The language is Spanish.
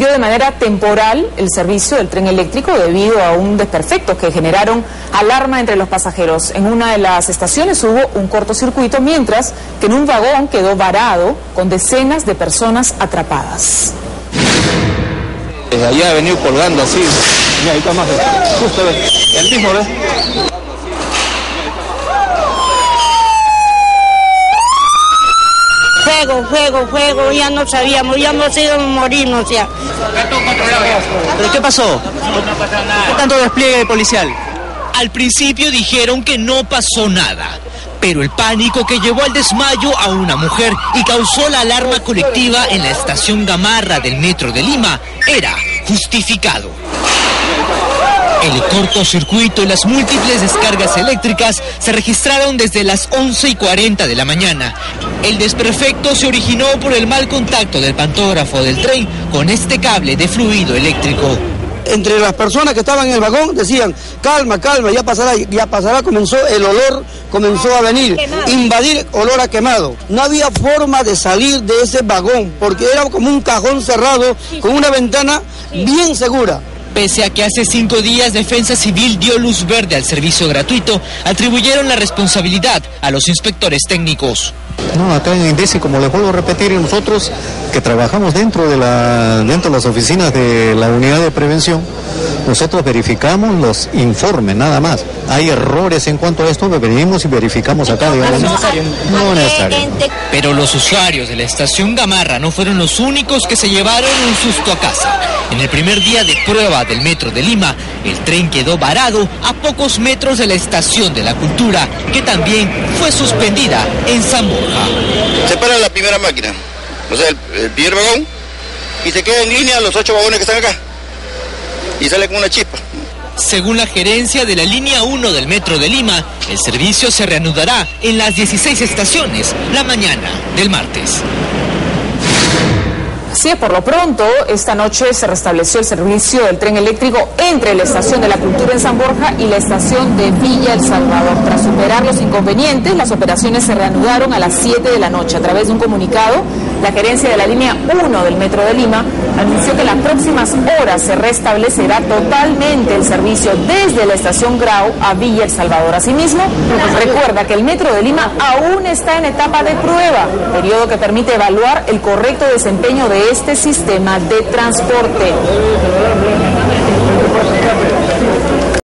suspendió de manera temporal el servicio del tren eléctrico debido a un desperfecto que generaron alarma entre los pasajeros. En una de las estaciones hubo un cortocircuito, mientras que en un vagón quedó varado con decenas de personas atrapadas. Desde allá ha venido colgando así. Mira, ahí está más, justo el mismo, ¿ves? Fuego, ya no sabíamos, ya nos íbamos a morirnos ya. ¿Pero qué pasó? ¿Qué tanto despliegue policial? Al principio dijeron que no pasó nada, pero el pánico que llevó al desmayo a una mujer y causó la alarma colectiva en la estación Gamarra del Metro de Lima era justificado. El cortocircuito y las múltiples descargas eléctricas se registraron desde las 11:40 de la mañana. El desperfecto se originó por el mal contacto del pantógrafo del tren con este cable de fluido eléctrico. Entre las personas que estaban en el vagón decían, calma, ya pasará, el olor comenzó a venir, invadir olor a quemado. No había forma de salir de ese vagón, porque era como un cajón cerrado con una ventana bien segura. Pese a que hace 5 días Defensa Civil dio luz verde al servicio gratuito, atribuyeron la responsabilidad a los inspectores técnicos. No, acá en INDECI, como les vuelvo a repetir, nosotros que trabajamos dentro de las oficinas de la unidad de prevención, nosotros verificamos los informes, nada más. Hay errores en cuanto a esto, venimos y verificamos acá, digamos. No es necesario. Pero los usuarios de la estación Gamarra no fueron los únicos que se llevaron un susto a casa. En el primer día de prueba del Metro de Lima, el tren quedó varado a pocos metros de la estación de la Cultura, que también fue suspendida en San Borja. Se para la primera máquina, o sea, el primer vagón, y se queda en línea los 8 vagones que están acá, y sale con una chispa. Según la gerencia de la línea 1 del Metro de Lima, el servicio se reanudará en las 16 estaciones la mañana del martes. Así es, por lo pronto, esta noche se restableció el servicio del tren eléctrico entre la estación de la Cultura en San Borja y la estación de Villa El Salvador. Tras superar los inconvenientes, las operaciones se reanudaron a las 7 de la noche. A través de un comunicado, la gerencia de la línea 1 del Metro de Lima anunció que en las próximas horas se restablecerá totalmente el servicio desde la estación Grau a Villa El Salvador. Asimismo, recuerda que el Metro de Lima aún está en etapa de prueba, periodo que permite evaluar el correcto desempeño de este sistema de transporte.